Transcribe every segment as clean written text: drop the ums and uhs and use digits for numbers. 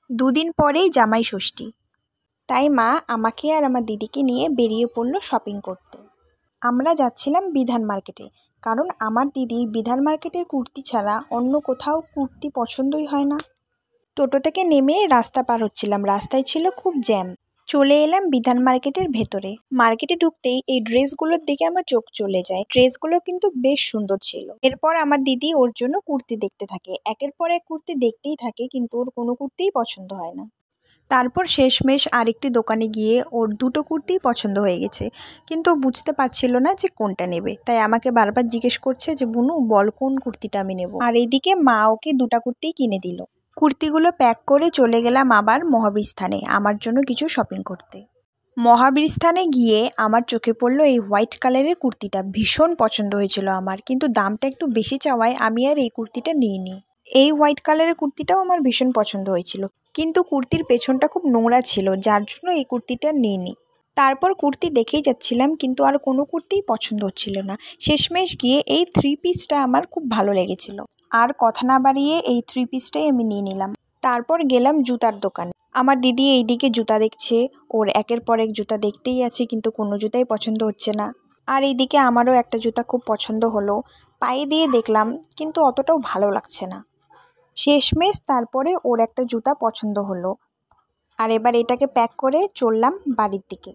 দুদিন পরেই জামাই ষষ্ঠী, তাই মা আমাকে আর আমার দিদিকে নিয়ে বেরিয়ে পড়লো শপিং করতে। আমরা যাচ্ছিলাম বিধান মার্কেটে, কারণ আমার দিদির বিধান মার্কেটের কুর্তি ছাড়া অন্য কোথাও কুর্তি পছন্দই হয় না। টোটো থেকে নেমে রাস্তা পার হচ্ছিলাম, রাস্তায় ছিল খুব জ্যাম। চলে এলাম বিধান মার্কেটের ভেতরে। মার্কেটে ঢুকতেই এই ড্রেসগুলোর দিকে আমার চোখ চলে যায়। ড্রেসগুলো কিন্তু বেশ সুন্দর ছিল। এরপর আমার দিদি ওর জন্য কুর্তি দেখতে থাকে, একের পর এক কুর্তি দেখতেই থাকে, কিন্তু ওর কোনো কুর্তিই পছন্দ হয় না। তারপর শেষমেশ আরেকটি দোকানে গিয়ে ওর দুটো কুর্তিই পছন্দ হয়ে গেছে, কিন্তু ও বুঝতে পারছিল না যে কোনটা নেবে, তাই আমাকে বারবার জিজ্ঞেস করছে যে বুনু বল কোন কুর্তিটা আমি নেব। আর এইদিকে মা ওকে দুটা কুর্তিই কিনে দিল। কুর্তিগুলো প্যাক করে চলে গেলাম আবার মহাবীর স্থানে আমার জন্য কিছু শপিং করতে। মহাবীর স্থানে গিয়ে আমার চোখে পড়লো এই হোয়াইট কালারের কুর্তিটা। ভীষণ পছন্দ হয়েছিল আমার, কিন্তু দামটা একটু বেশি চাওয়ায় আমি আর এই কুর্তিটা নিইনি। এই হোয়াইট কালারের কুর্তিটাও আমার ভীষণ পছন্দ হয়েছিল, কিন্তু কুর্তির পেছনটা খুব নোংরা ছিল, যার জন্য এই কুর্তিটা নিইনি। তারপর কুর্তি দেখেই যাচ্ছিলাম, কিন্তু আর কোনো কুর্তিই পছন্দ হচ্ছিল না। শেষমেশ গিয়ে এই 3 পিসটা আমার খুব ভালো লেগেছিল, আর কথা না বাড়িয়ে এই 3 পিসটাই আমি নিয়ে নিলাম। তারপর গেলাম জুতার দোকানে। আমার দিদি এইদিকে জুতা দেখছে, ওর একের পর এক জুতা দেখতেই আছে, কিন্তু কোনো জুতাই পছন্দ হচ্ছে না। আর এইদিকে আমারও একটা জুতা খুব পছন্দ হলো, পায়ে দিয়ে দেখলাম, কিন্তু অতটাও ভালো লাগছে না। শেষমেশ তারপরে ওর একটা জুতা পছন্দ হলো, আর এবার এটাকে প্যাক করে চললাম বাড়ির দিকে।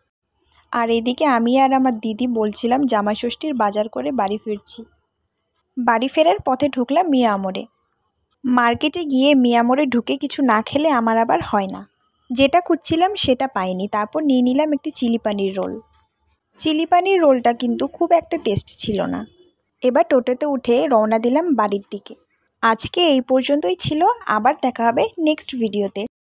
আর এদিকে আমি আর আমার দিদি বলছিলাম জামাই ষষ্ঠীর বাজার করে বাড়ি ফিরছি। বাড়ি ফেরার পথে ঢুকলাম মিয়ামোড়ে। মার্কেটে গিয়ে মিয়ামোড়ে ঢুকে কিছু না খেলে আমার আবার হয় না। যেটা খুঁজছিলাম সেটা পাইনি, তারপর নিয়ে নিলাম একটি চিলি পানির রোল। চিলি পানির রোলটা কিন্তু খুব একটা টেস্ট ছিল না। এবার টোটোতে উঠে রওনা দিলাম বাড়ির দিকে। আজকে এই পর্যন্তই ছিল, আবার দেখা হবে নেক্সট ভিডিওতে।